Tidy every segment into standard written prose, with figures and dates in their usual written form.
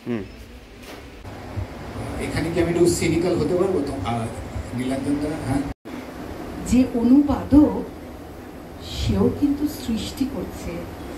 এখানে কি আমি একটু সিনিক্যাল হতে পারবো তো নীলাঞ্জন দ্বারা? হ্যাঁ, যে অনুবাদক সেও কিন্তু সৃষ্টি করছে।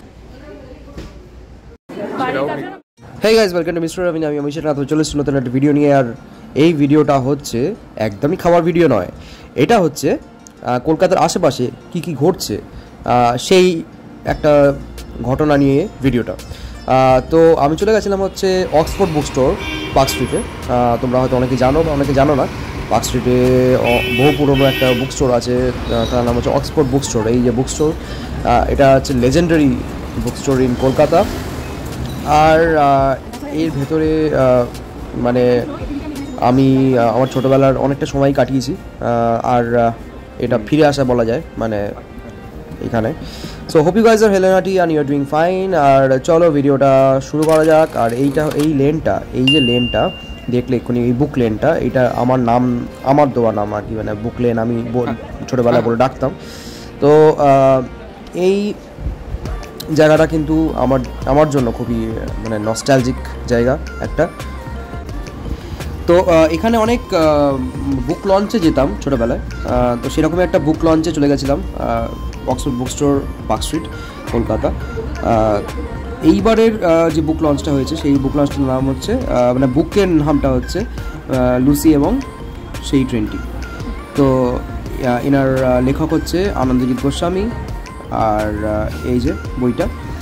Hey guys, welcome to mister Robin. আমি অমিশের নাথ চলে এসেছি নতুন একটা ভিডিও নিয়ে। আর এই ভিডিওটা হচ্ছে একদমই খাওয়ার ভিডিও নয়, এটা হচ্ছে কলকাতার আশেপাশে কি কি ঘটছে সেই একটা ঘটনা নিয়ে ভিডিওটা। তো আমি চলে গেছিলাম হচ্ছে অক্সফোর্ড বুক স্টোর, পার্ক স্ট্রিটে। তোমরা হয়তো অনেকে জানো বা অনেকে জানো না, পার্ক স্ট্রিটে বহু পুরনো একটা বুক স্টোর আছে, তার নাম হচ্ছে অক্সফোর্ড বুক স্টোর। এই যে বুক স্টোর, এটা হচ্ছে legendary book store in Kolkata. আর এর ভেতরে মানে আমি আমার ছোটোবেলার অনেকটা সময় কাটিয়েছি, আর এটা ফিরে আসা বলা যায় মানে এখানে। So hope you guys are healthy and you are doing fine. আর চলো ভিডিওটা শুরু করা যাক। আর এই লেনটা, এই যে লেনটা দেখলে এক্ষুনি, এই বুক লেনটা, এটা আমার দেওয়া নাম আর কি, মানে বুক লেন আমি ছোটোবেলায় বলে ডাকতাম। তো এই জায়গাটা কিন্তু আমার জন্য খুবই মানে নস্টালজিক জায়গা একটা। তো এখানে অনেক বুক লঞ্চে যেতাম ছোটোবেলায়, তো সেরকমই একটা বুক লঞ্চে চলে গেছিলাম, Oxford book store, park street, Kolkata. এইবারের যে বুক লঞ্চটা হয়েছে সেই বুক লঞ্চটার নাম হচ্ছে মানে বুকের নামটা হচ্ছে লুসি এবং সেই ট্রেনটি। তো এনার লেখক হচ্ছে আনন্দজিৎ গোস্বামী। আর এই যে বইটা,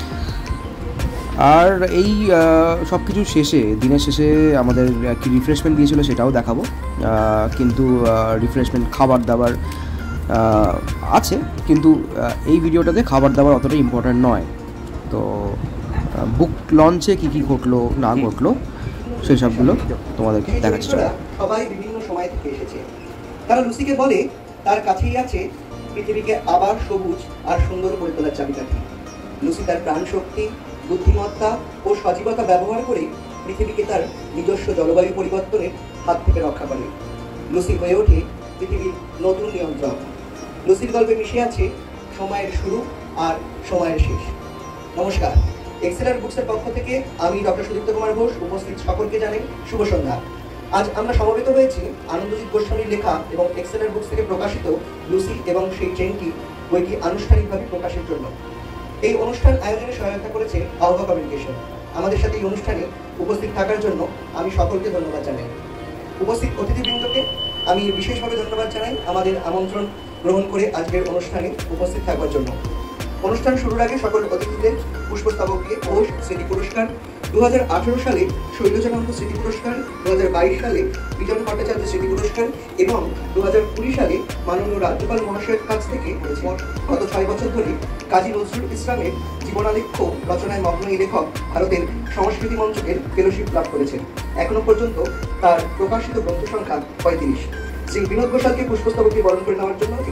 আর এই সব কিছু শেষে, দিনের শেষে আমাদের কি রিফ্রেশমেন্ট দিয়েছিল সেটাও দেখাবো। কিন্তু রিফ্রেশমেন্ট, খাবার দাবার আছে, কিন্তু এই ভিডিওটাতে খাবার দাবার অতটা ইম্পর্ট্যান্ট নয়। তো বুক লঞ্চে কী কী ঘটলো না ঘটলো সেই সবগুলো তোমাদেরকে দেখাচ্ছি। সবাই বিভিন্ন সময় থেকে এসেছে। তারা লুসিকে বলে তার কাছেই আছে পৃথিবীকে আবার সবুজ আর সুন্দর করে তোলার চাবিকাঠি। লুসি তার প্রাণ শক্তি, বুদ্ধিমত্তা ও সজীবতা ব্যবহার করে পৃথিবীকে তার নিজস্ব জলবায়ু পরিবর্তনের হাত থেকে রক্ষা করে। লুসি হয়ে ওঠে পৃথিবীর নতুন নিয়ন্ত্রক। লুসির গল্পে মিশে আছে সময়ের শুরু আর সময়ের শেষ। নমস্কার, এক্সেলার বুকসের পক্ষ থেকে আমি ডক্টর সুদীপ্ত কুমার ঘোষ উপস্থিত সকলকে জানাই শুভ সন্ধ্যা। আজ আমরা সমবেত হয়েছি আনন্দজিৎ গোস্বামীর লেখা এবং এক্সেলার বুকস থেকে প্রকাশিত লুসি এবং সেই ট্রেনটি বইটি আনুষ্ঠানিকভাবে প্রকাশের জন্য। এই অনুষ্ঠান আয়োজনে সহায়তা করেছে আলভা কমিউনিকেশন। আমাদের সাথে এই অনুষ্ঠানে উপস্থিত থাকার জন্য আমি সকলকে ধন্যবাদ জানাই। উপস্থিত অতিথিবৃন্দকে আমি বিশেষভাবে ধন্যবাদ জানাই আমাদের আমন্ত্রণ গ্রহণ করে আজকের অনুষ্ঠানে উপস্থিত থাকবার জন্য। অনুষ্ঠান শুরুর আগে সকল অতিথিদের পুষ্পস্তবক দিয়ে ঘোষ স্মৃতি পুরস্কার, 2018 সালে শৈলজানন্দ স্মৃতি পুরস্কার, 2022 সালে বিজন ভট্টাচার্য স্মৃতি পুরস্কার এবং 2020 সালে মাননীয় রাজ্যপাল মহাশয়ের কাছ থেকে গত 6 বছর ধরে কাজী নজরুল ইসলামের জীবনালেখ্য রচনায় মগ্ন এই লেখক ভারতের সংস্কৃতি মঞ্চকের ফেলোশিপ লাভ করেছেন। এখনো পর্যন্ত তার প্রকাশিত গ্রন্থ সংখ্যা 35। শ্রী বিনোদ ঘোষালকে পুষ্পস্তবক দিয়ে বরণ করে নেওয়ার জন্য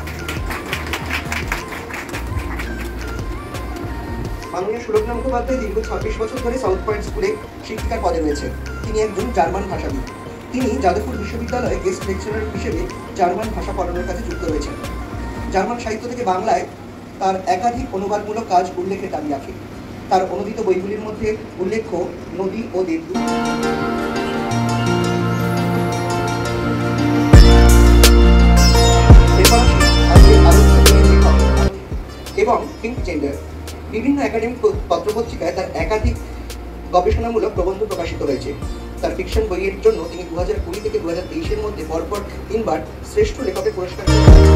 মাননীয় সুলগ্না মুখোপাধ্যায় দীর্ঘ 26 বছর ধরে সাউথ পয়েন্ট স্কুলে শিক্ষিকার পদে রয়েছেন। তিনি একজন জার্মান ভাষাবিদ। তিনি যাদবপুর বিশ্ববিদ্যালয়ে গেস্ট লেকচারার হিসেবে জার্মান ভাষা পড়ানোর কাছে যুক্ত রয়েছেন। জার্মান সাহিত্য থেকে বাংলায় তার একাধিক অনুবাদমূলক কাজ উল্লেখের দাবি রাখে। তার অনুদিত বইগুলির মধ্যে উল্লেখ্য নদী ও দেবদূত এবং পিঙ্ক জেন্ডার। বিভিন্ন একাডেমিক পত্রপত্রিকায় তার একাধিক গবেষণামূলক প্রবন্ধ প্রকাশিত হয়েছে। তার ফিকশন বইয়ের জন্য তিনি 2020 থেকে 2023-এর মধ্যে পরপর 3 বার শ্রেষ্ঠ লেখকের পুরস্কার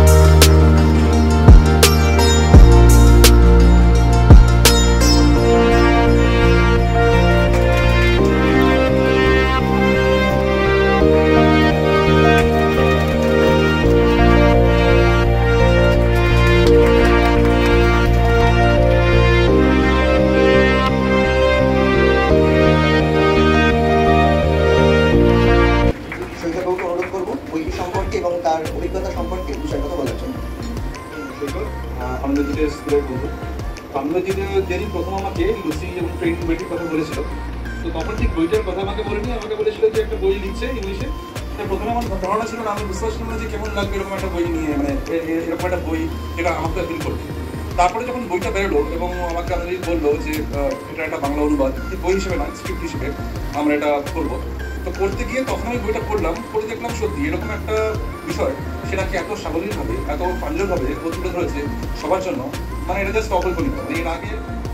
এবং তার অভিজ্ঞতা সম্পর্কে বিষয় কথা বলার জন্য। আনন্দজিতের স্কুলের বন্ধু। আনন্দজিতেরই প্রথম আমাকে লুসি এবং ট্রেন বইটির কথা বলেছিল। তো তখন ঠিক বইটার কথা আমাকে বলেনি, আমাকে বলেছিল যে একটা বই লিখছে ইংলিশে। প্রথমে আমার ধারণা ছিল না, আমি বুঝতে পারছিলাম না যে কেমন লাগবে এরকম একটা বই নিয়ে, মানে এরকম একটা বই, এটা আমাকে ফিল করবে। তারপরে যখন বইটা বেরোলো এবং আমাকে আনন্দিত বললো যে এটা একটা বাংলা অনুবাদ, বই হিসেবে নয়, স্ক্রিপ্ট হিসেবে আমরা এটা করবো। তো করতে গিয়ে তখন আমি বইটা পড়লাম, পড়ে দেখলাম সত্যি এরকম একটা বিষয় সেটাকে এত সাবলীলভাবে, এত প্রাঞ্জলভাবে তুলে ধরেছে সবার জন্য, মানে এটা জাস্ট অকল্পনীয়। এর আগে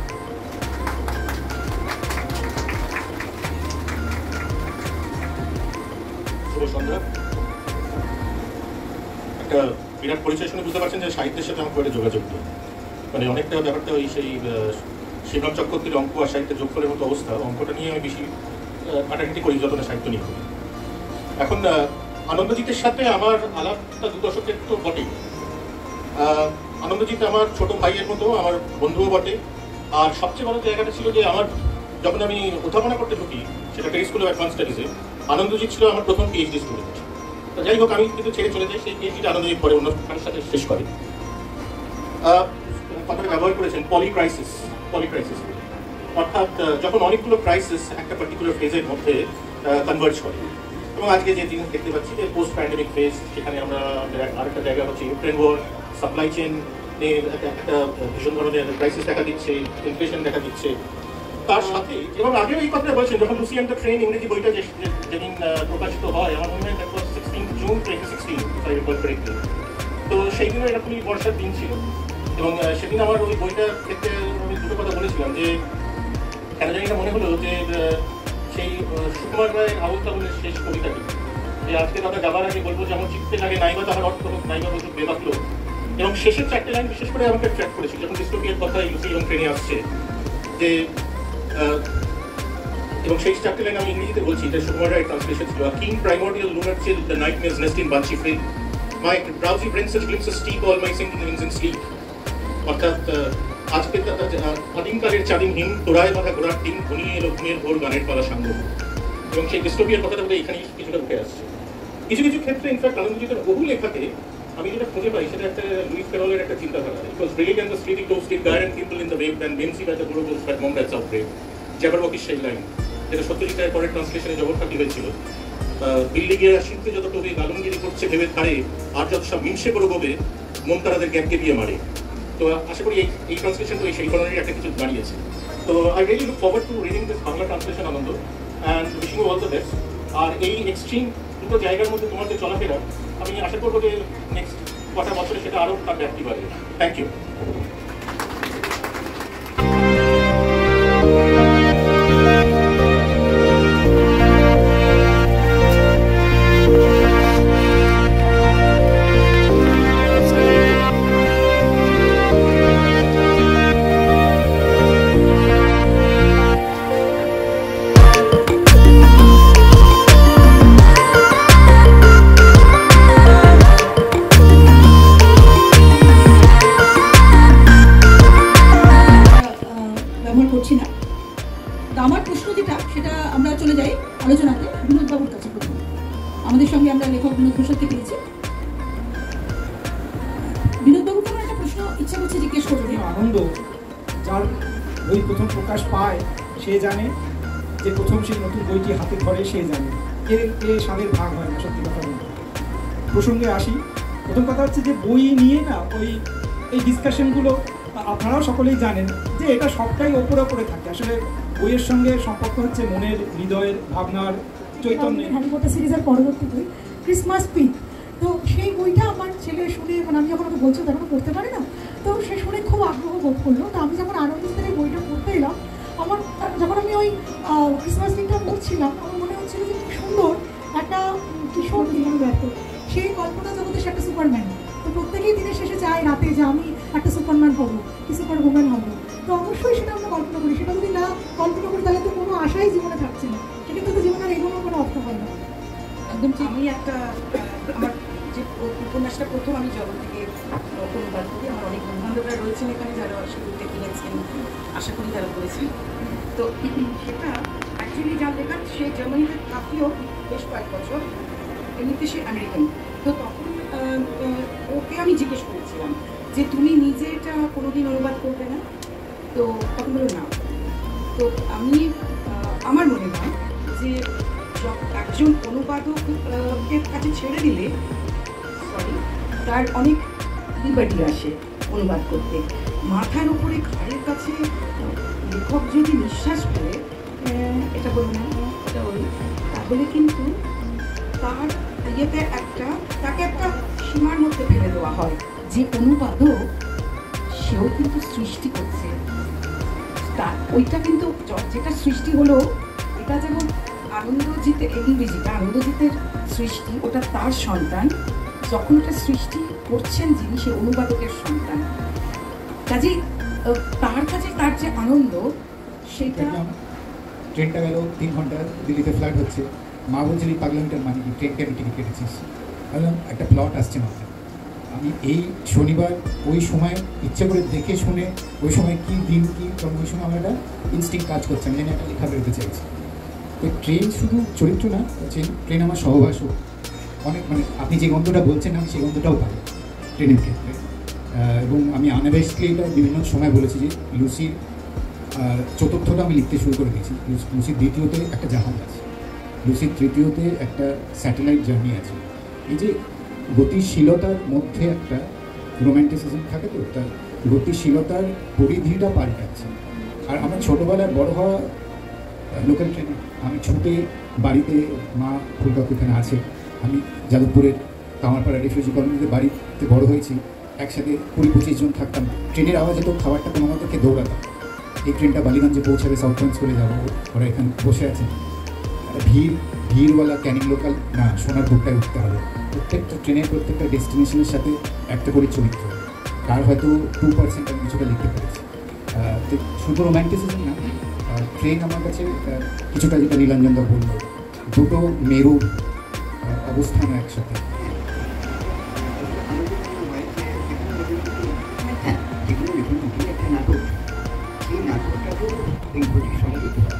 সন্ধ্যা একটা বিরাট পরিচয় শুনে বুঝতে পারছেন যে সাহিত্যের সাথে আমার একটা যোগাযোগ নেই, মানে অনেকটা ব্যাপারটা ওই সেই শিবরাম চক্রবর্তীর অঙ্ক আর সাহিত্যের যোগফলের মতো অবস্থা। অঙ্কটা নিয়ে আমি বেশি কাটাকাটি করি যত না সাহিত্য নিয়ে করি। এখন আনন্দজিতের সাথে আমার আলাপটা 2 দশকের তো বটেই। আনন্দজিৎ আমার ছোট ভাইয়ের মতো, আমার বন্ধুও বটে। আর সবচেয়ে বড় জায়গাটা ছিল যে আমার যখন আমি অধ্যাপনা করতে ঢুকি, সেটা টেরি স্কুল অফ অ্যাডভান্স স্টাডিজে, আনন্দজিৎ ছিল আমার প্রথম পিএইচডি স্টুডেন্ট। তো যাই হোক, আমি কিন্তু ছেড়ে চলে যাই, সেই পিএইচডিটা আনন্দজিৎ পরে অন্য কারোর সাথে শেষ করে। কথাটা ব্যবহার করেছেন পলিক্রাইসিস, অর্থাৎ যখন অনেকগুলো ক্রাইসিস একটা পার্টিকুলার ফেজের মধ্যে কনভার্জ করে। এবং আজকে যে জিনিস দেখতে পাচ্ছি যে পোস্ট প্যান্ডেমিক ফেজ, সেখানে আমরা আরেকটা জায়গা হচ্ছে ইউক্রেন ওয়ার, সাপ্লাই চেন একটা ভীষণ ধরনের ক্রাইসিস দেখা দিচ্ছে, ইনফ্লেশন দেখা দিচ্ছে। তার সাথে এবং আগেও এই কথাটা বলছেন, যখন লুসি অ্যান্ড দ্য ট্রেন ইংরেজি বইটা যেদিন প্রকাশিত হয়, আমার মনে হয় 16 জুন 2016, তো সেই দিনও এরকমই বর্ষার দিন ছিল। এবং সেদিন আমার ওই বইটা ক্ষেত্রে আমি দুটো কথা বলেছিলাম যে কেন জানি না মনে হলো যে সেই সুকুমার রায়ের আবুল তাবুলের শেষ কবিতাটি, যে আজকে কথা যাবার আগে বলবো যেমন চিত্তে লাগে নাইবা তাহার অর্থ হোক, নাইবা বলতে বেবাকলো। এবং শেষের 4টে লাইন বিশেষ করে আমাকে ট্র্যাক করেছিল, যখন ডিস্টোপিয়ার কথা লুসি এবং ট্রেনে আসছে, যে এবং সেই 4টে লাইন আমি ইংরেজিতে বলছি, এটা সুকুমার রায়ের ট্রান্সলেশন ছিল। King primordial lunar chill, the nightmare's nest in Banshee Frame. My drowsy brain such glimpses steep all my sinking wings in sleep. অর্থাৎ আজকে আদিমকালের চাঁদিমহীন তোরায় বাঁধা ঘোড়ার টিম ঘনিয়ে এলো ঘুমের ভোর গানের পালা সাঙ্গ। এবং সেই ডিস্টোপিয়ার কথাটা বলে এখানেই কিছুটা উঠে আসছে। কিছু কিছু ক্ষেত্রে ইনফ্যাক্ট আনন্দজিতের বহু লেখাতে আমি যেটা খুঁজে পাই সেটা একটা লুইস ক্যারলের একটা চিন্তাধারা। It was brilliant and the streety toasted gyre and people in the wave and Bensy by the Guru that mom that's out brave. জ্যাবারওয়াকির সেই লাইন, যেটা সত্যজিৎ রায়ের পরের ট্রান্সলেশনে জবরখাকি হয়েছিল। বিল্ডিংয়ে শীতে যত কবি গালুমগিরি করছে ভেবে ধারে, আর যত সব হিংসে করে গোবে মন তারাদের গ্যাপকে দিয়ে মারে। তো আশা করি এই ট্রান্সলেশন তো সেই ধরনের একটা কিছু দাঁড়িয়েছে। তো I really look forward to reading this Bangla translation Ananda, and wishing you all the best. আর এই এক্সট্রিম দুটো জায়গার মধ্যে তোমার যে চলাফেরা, আমি আশা করবো যে নেক্সট কটা বছরে সেটা আরও তার ব্যাপ্তি বাড়বে। Thank you. আমাদের সঙ্গে আমরা লেখক বিনোদ ঘোষালকে পেয়েছি। বিনোদবাবুকে আমার একটা প্রশ্ন ইচ্ছা করছে জিজ্ঞেস করতে। আনন্দ যার বই প্রথম প্রকাশ পায় সে জানে, যে প্রথম সেই নতুন বইটি হাতে ধরে সে জানে, এ স্বাদের ভাগ হয় না। সত্যি কথা বলতে প্রসঙ্গে আসি, প্রথম কথা হচ্ছে যে বই নিয়ে না এই ডিসকাশনগুলো আপনারাও সকলেই জানেন যে এটা সবটাই ওপরে ওপরে থাকে। আসলে বইয়ের সঙ্গে সম্পর্ক হচ্ছে মনের, হৃদয়ের, ভাবনার, চৈতন্যের। হ্যারি পটার সিরিজের পরবর্তী বই ক্রিসমাস পিক, তো সেই বইটা আমার ছেলে শুনে, মানে আমি যখন ওকে বলছি তখন পড়তে পারে না, তো সে শুনে খুব আগ্রহ বোধ করলো। তো আমি যখন আনন্দের এই বইটা পড়তে এলাম, আমার যখন আমি ওই ক্রিসমাস পিকটা পড়ছিলাম, আমার মনে হচ্ছিল যে খুব সুন্দর একটা কিশোর জীবন ব্যর্থ, সেই কল্পনা জগতে সে একটা সুপারম্যান। তো প্রত্যেকেই দিনের শেষে চায় রাতে যে আমি একটা সুপারম্যান হবো কি সুপার ওম্যান হবো। তো অবশ্যই সেটা আমরা কল্পনা করি, সেটা যদি না কল্পনা করি তাহলে তো কোনো আশাই জীবনে থাকছে না, সেক্ষেত্রে তো জীবনের এগোনোর কোনো অর্থ হয় না। একদম ঠিক। আমি একটা আমার যে উপন্যাসটা প্রথম আমি জগৎ থেকে অনুবাদ করি, আমার অনেক বন্ধুবান্ধবরা রয়েছেন এখানে যারা শুরুতে কিনেছেন, আশা করি তারা করেছেন। তো সেটা অ্যাকচুয়ালি যার লেখা সে জার্মানিতে থাকিও বেশ কয়েক বছর, এমনিতে সে আমেরিকান। তো তখন ওকে আমি জিজ্ঞেস করেছিলাম যে তুমি নিজে এটা কোনোদিন অনুবাদ করবে না? তো তখন বললো না। তো আমি আমার মনে হয় যে একজন অনুবাদকের কাছে ছেড়ে দিলে তার অনেক লিবার্টি আসে অনুবাদ করতে। মাথার উপরে ঘাড়ের কাছে লেখক যদি নিঃশ্বাস ফেলে, এটা বলবো না, এটা ওই, তাহলে কিন্তু তার ইয়েতে তাকে একটা সীমার মধ্যে ফেলে দেওয়া হয় যে অনুবাদক সেও কিন্তু সৃষ্টি করছে। ওইটা কিন্তু যেটা সৃষ্টি হলো, এটা যেমন আনন্দজিতের ইংরেজিটা আনন্দজিতের সৃষ্টি, ওটা তার সন্তান, যখন এটা সৃষ্টি করছেন যিনি সে অনুবাদকের সন্তান, কাজেই তার কাছে তার যে আনন্দ সেটা। ট্রেনটা গেল 3 ঘন্টা, দিল্লিতে ফ্লাইট হচ্ছে, মা বলছিল এই পাগলামিটার মানে কি, ট্রেনকে আমি টিকিট কেটেছিস? বললাম একটা প্লট আসছে মাথায়, আমি এই শনিবার ওই সময় ইচ্ছে করে দেখে শুনে ওই সময় কী দিন কী, কারণ ওই সময় আমার একটা ইনস্টিংক্ট কাজ করছে, আমি জানি একটা লেখা বেরোতে চাইছি। তো ট্রেন শুধু চরিত্র না, ট্রেন আমার সহবাসও অনেক, মানে আপনি যে গন্ধটা বলছেন আমি সেই গন্ধটাও পাই ট্রেনের ক্ষেত্রে। এবং আমি আনবেশলি এটা বিভিন্ন সময় বলেছি যে লুসির চতুর্থটা আমি লিখতে শুরু করে দিয়েছি। লুসির দ্বিতীয়তে একটা জাহাজ আছে, লুসির তৃতীয়তে একটা স্যাটেলাইট জার্নি আছে। এই যে গতিশীলতার মধ্যে একটা রোম্যান্টিসিজম থাকে, তো তার গতিশীলতার পরিধিটা পাল্টাচ্ছে। আর আমার ছোটোবেলায় বড় হওয়া লোকাল ট্রেনে, আমি ছুটে বাড়িতে, মা ফুলকাকু এখানে আছে, আমি যাদবপুরের কামারপাড়া রেফিউজি কলোনিতে বাড়িতে বড় হয়েছি, একসাথে 20-25 জন থাকতাম। ট্রেনের আওয়াজে তো খাবারটা কোনো মতো দৌড়াতাম, এই ট্রেনটা বালিগঞ্জে পৌঁছাবে, সাউথ পয়েন্ট চলে যাবো, ওরা এখানে বসে আছে, ভিড়ওয়ালা ক্যানিং লোকাল না, সোনারপুরটায় উঠতে হবে। প্রত্যেকটা ট্রেনের প্রত্যেকটা ডেস্টিনেশনের সাথে একটা করে চরিত্র, তার হয়তো 2% আমি কিছুটা লিখতে পেরেছি। শুধু রোম্যান্টিসিজম না, ট্রেন আমার কাছে কিছুটা, যেটা নীলাঞ্জনদা বলল, দুটো মেরুর অবস্থান একসাথে। একটা নাটক, এই নাটকটা তো এই বইটির সঙ্গে দিতে হয়।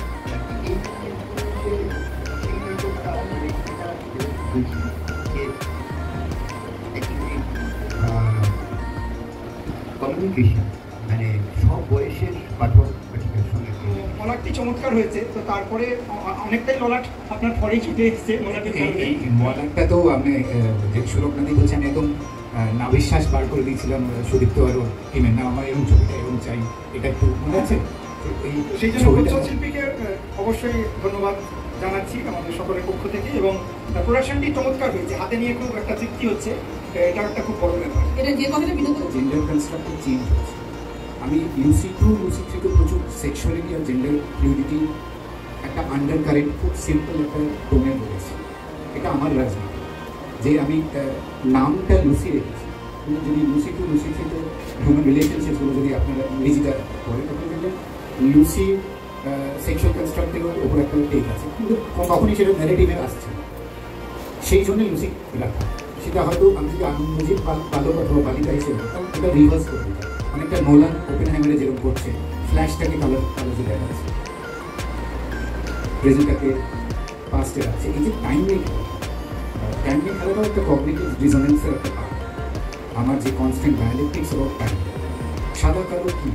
কমিউনিকেশন মানে সব বয়সের পাঠক পাঠিকার সঙ্গে ললাটটি চমৎকার হয়েছে। তো তারপরে অনেকটাই ললাট আপনার পরেই ছুটে এসছে। এই মলাটটা তো আমি যে সুরক্ষাদি বলছি, আমি একদম নাবিশ্বাস বার করে দিয়েছিলাম সুদীপ্ত আর টিমের, না আমার এরকম ছবিটা এরকম চাই, এটা একটু মনে আছে। সেই জন্য শিল্পীকে অবশ্যই ধন্যবাদ জানাচ্ছি আমাদের সকলের পক্ষ থেকে, এবং প্রোডাকশনটি চমৎকার হয়েছে, হাতে নিয়ে খুব একটা তৃপ্তি হচ্ছে, এটা একটা খুব বড় ব্যাপার। এটা যে কথাটা বিনোদন জেন্ডার কনস্ট্রাক্টে চেঞ্জ হচ্ছে। আমি লুসি 2, লুসি 3 তে প্রচুর সেক্সুয়ালিটি আর জেন্ডার ফ্লুইডিটি একটা আন্ডার কারেন্ট খুব সিম্পল একটা টোনে বলেছি। এটা আমার রাজনীতি যে আমি নামটা লুসি রেখেছি, কিন্তু যদি লুসি 2, লুসি 3 তে হিউম্যান রিলেশনশিপসগুলো যদি আপনারা ইংরেজিটা পড়েন, তখন দেখবেন লুসি সেক্সুয়াল কনস্ট্রাক্টের ওপর একটা টেক আছে, কিন্তু কখনই সেটা ন্যারেটিভে আসছে না। সেই জন্য লুসি রাখা, সেটা হয়তো আমি যদি আনন্দজিৎ বালক অথবা বালিকা হিসেবে এটা রিভার্স করে দিতাম, অনেকটা নোলান ওপেনহাইমারে যেরকম করছে, ফ্ল্যাশটাকে কালোতে দেখাচ্ছে, প্রেজেন্টটাকে পাস্টে রাখছে। এই যে টাইমিং খেলাটাও একটা কগনিটিভ রিজোনেন্সের একটা পার্ট। আমার যে কনস্ট্যান্ট ডায়ালেকটিক্স অফ টাইম, সাদা কালো কী,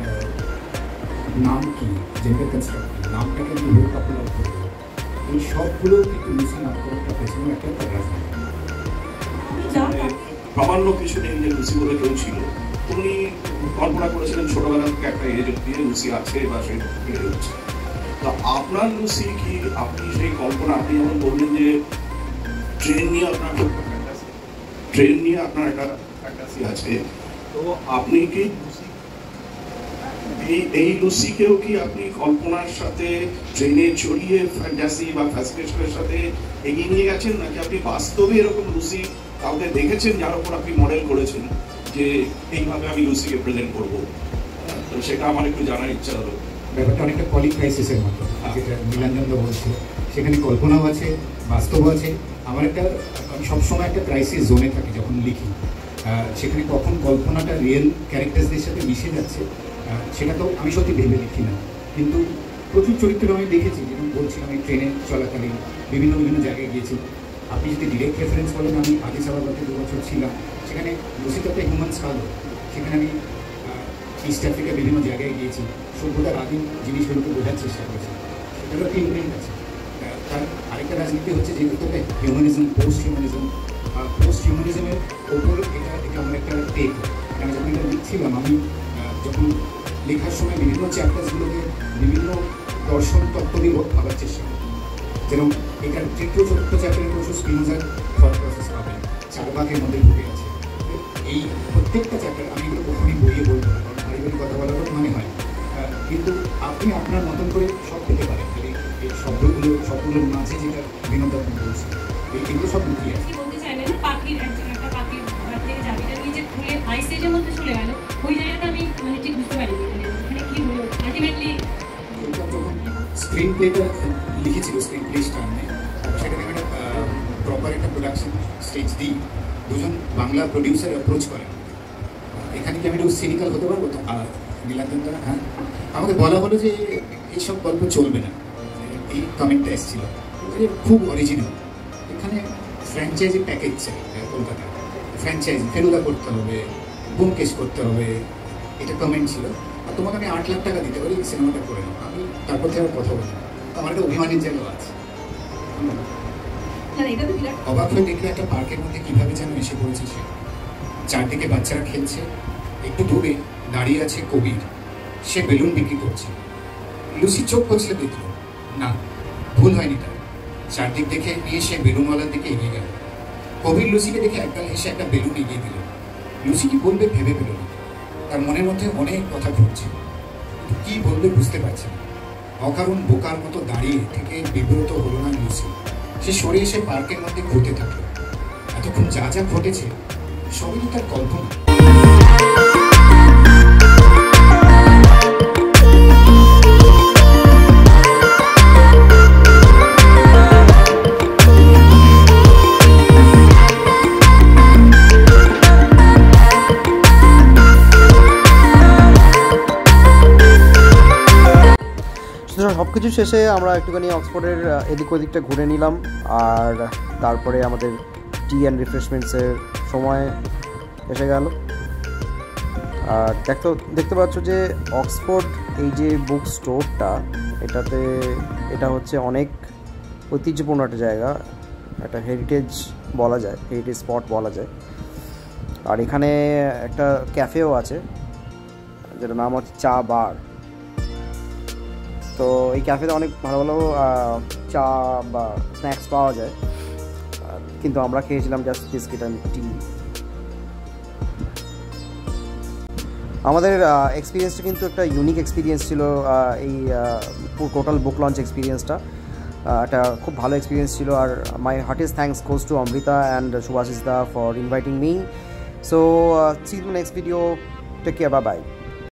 নাম কি, জেন্ডার কনস্ট্রাক্ট, নামটাকে আমি লোক আপলোড করবো, এই সবগুলো কিন্তু লুসি নাটকটা পেছনে একটা রাজনীতি। সামান্য কিছু নেই যে লুসি বলে কেউ ছিল, উনি কল্পনা করেছিলেন ছোটবেলা থেকে একটা এজ দিয়ে লুসি আছে বা সে বেড়ে উঠছে। তো আপনার লুসি কি, আপনি সেই কল্পনা, আপনি যেমন বললেন যে ট্রেন নিয়ে আপনার একটা ফ্যান্টাসি আছে, তো আপনি কি এই লুসিকেও কি আপনি কল্পনার সাথে ট্রেনে চড়িয়ে ফ্যান্টাসি বা ফ্যাসিনেশনের সাথে এগিয়ে নিয়ে গেছেন, নাকি আপনি বাস্তবে এরকম লুসি কাউকে দেখেছেন যার উপর আপনি মডেল করেছেন যে এইভাবে আমি লুসিকে প্রেজেন্ট করবো? তো সেটা আমার একটু জানার ইচ্ছা হলো। ব্যাপারটা অনেকটা পলি ক্রাইসিসের মতো, যেটা নীলাঞ্জনদা বলছে, সেখানে কল্পনাও আছে, বাস্তবও আছে। আমি সবসময় একটা ক্রাইসিস জোনে থাকি যখন লিখি, সেখানে কখন কল্পনাটা রিয়েল ক্যারেক্টার্সদের সাথে মিশে যাচ্ছে সেটা তো আমি সত্যি ভেবে লিখি না, কিন্তু প্রচুর চরিত্র আমি দেখেছি। যেরকম বলছিলাম, আমি ট্রেনে চলাকালীন বিভিন্ন জায়গায় গিয়েছি। আপনি যদি ডিরেক্ট রেফারেন্স বলেন, আমি আদিস আবাবাদে 2 বছর ছিলাম, সেখানে লুসিটাতে হিউম্যান স্কাল, সেখানে আমি ইস্ট আফ্রিকার বিভিন্ন জায়গায় গিয়েছি, সভ্যতার আদিম জিনিসগুলোকে বোঝার চেষ্টা করেছি। সেটারও একটা ইমপ্রিন্ট আছে। তার আরেকটা রাজনীতি হচ্ছে যে ভিতরে হিউম্যানিজম, পোস্ট হিউম্যানিজমের ওপর এটা আমার একটা টেক, আমি যখন এটা লিখছিলাম, আমি যখন লেখার সময় বিভিন্ন চ্যাপ্টার্সগুলোকে বিভিন্ন দর্শন তত্ত্ব দিয়ে ভাবার চেষ্টা করি। যেরকম এটার তৃতীয় চতুর্থ চ্যাপ্টারে প্রচুর স্পিনোজার থট প্রসেস পাবেন, চারবাকের মধ্যে ঢুকে আছে। এই প্রত্যেকটা চ্যাপ্টার আমি এগুলো কখনই বইয়ে বলবো না, কারণ ভারী কথা বলারও মানে হয়, কিন্তু আপনি আপনার মতন করে সব পেতে পারেন। খালি এই সবগুলোর মাঝে যেটা বিনোদ আপনি বলছেন, এগুলো সব লুকিয়ে আছে। বলতে চাইলেন পাখির একটা পাখির থেকে জাবিটা নিয়ে যে খুলে হাই স্টেজের মধ্যে চলে গেল, ওই জায়গাটা আমি মানে ঠিক বুঝতে পারিনি ওখানে কি হলো আলটিমেটলি। যখন স্ক্রিন প্লেটা লিখেছিল, স্ক্রিন প্লে স্টার্নে, সেটাকে একটা প্রপার একটা প্রোডাকশন স্টেজ দিই, দুজন বাংলা প্রডিউসার অ্যাপ্রোচ করেন, এখানে কি আমি একটু সিনিক্যাল হতে পারবো? তো নীলাঞ্জনদা, হ্যাঁ, আমাকে বলা হলো যে এইসব গল্প চলবে না, এই কমেন্টটা এসেছিল, খুব অরিজিনাল, এখানে ফ্র্যাঞ্চাইজি প্যাকেজ চাই কলকাতায়, ফ্র্যাঞ্চাইজি ফেলুদা করতে হবে, ব্যোমকেশ করতে হবে, এটা কমেন্ট ছিল। আর তোমাকে আমি 8 লাখ টাকা দিতে পারি, সিনেমাটা করে নাও। আমি তারপর থেকে আর কথা বলি, আমার একটা অভিমানের জায়গা আছে। অবাক হয়ে দেখলে একটা পার্কের মধ্যে কীভাবে যেন এসে পড়েছে সে, চারদিকে বাচ্চারা খেলছে, একটু দূরে দাঁড়িয়ে আছে কবির, সে বেলুন বিক্রি করছে। লুসি চোখ কষলে দেখল, না, ভুল হয়নি তার, চারদিক দেখে নিয়ে সে বেলুনওয়ালার দিকে এগিয়ে গেল। কবির লুসিকে দেখে একগাল হেসে একটা বেলুন এগিয়ে দিল। লুসি কি বলবে ভেবে পেল না, তার মনের মধ্যে অনেক কথা ঘুরছে, কি বলবে বুঝতে পারছে না। অকারণ বোকার মতো দাঁড়িয়ে থেকে বিব্রত হলো না লুসি, সে সরে এসে পার্কের মধ্যে ঘুরতে থাকলো। এতক্ষণ যা যা ঘটেছে সবই তার কল্পনা। সব কিছু শেষে আমরা একটুখানি অক্সফোর্ডের এদিক ওদিকটা ঘুরে নিলাম, আর তারপরে আমাদের টি অ্যান্ড রিফ্রেশমেন্টসের সময় এসে গেল। আর দেখতে পাচ্ছ যে অক্সফোর্ড এই যে বুক স্টোরটা, এটা হচ্ছে অনেক ঐতিহ্যপূর্ণ একটা জায়গা, একটা হেরিটেজ বলা যায়, হেরিটেজ স্পট বলা যায়। আর এখানে একটা ক্যাফেও আছে যেটার নাম হচ্ছে চা বার। তো এই ক্যাফেতে অনেক ভালো ভালো চা বা স্ন্যাক্স পাওয়া যায়, কিন্তু আমরা খেয়েছিলাম জাস্ট বিস্কিট অ্যান্ড টি। আমাদের এক্সপিরিয়েন্সটা কিন্তু একটা ইউনিক এক্সপিরিয়েন্স ছিল, এই টোটাল বুক লঞ্চ এক্সপিরিয়েন্সটা একটা খুব ভালো এক্সপিরিয়েন্স ছিল। আর my heartiest thanks goes to Amrita and Shubhashis দা for inviting me. So see you next video, take care, bye by.